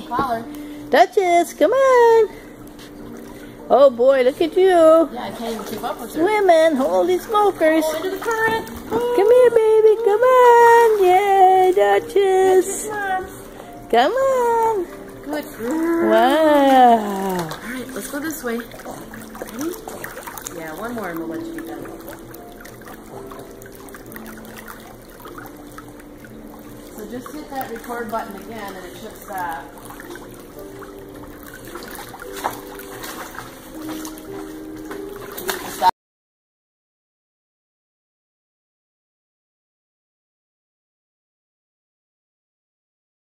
Collar. Dutchess, come on. Oh boy, look at you. Yeah, I can't even keep up with her. Swimming, holy smokers. Oh, into the current. Come here, baby, come on. Yay, Dutchess. Come on. Good girl. Wow. Alright, let's go this way. Ready? Yeah, one more and we'll let you be done. So just hit that record button again and it should stop.